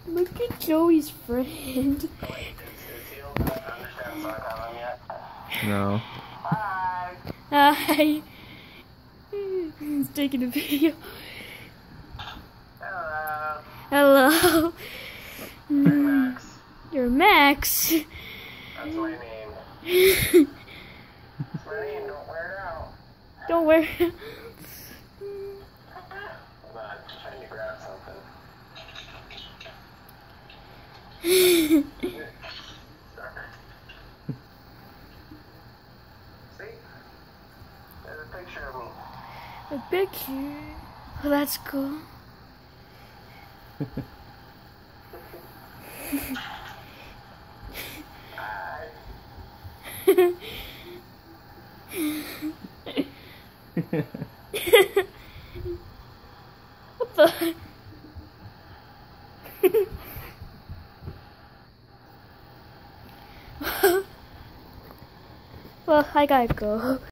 Look at Joey's friend. No. Hi. He's taking a video. Hello. Max. You're Max. That's my name. That's my name. Don't wear it out. Don't worry. Hold on. Trying to grab something. See? There's a picture of me. A picture. Oh, that's cool. Hi. What the? Well, I gotta go.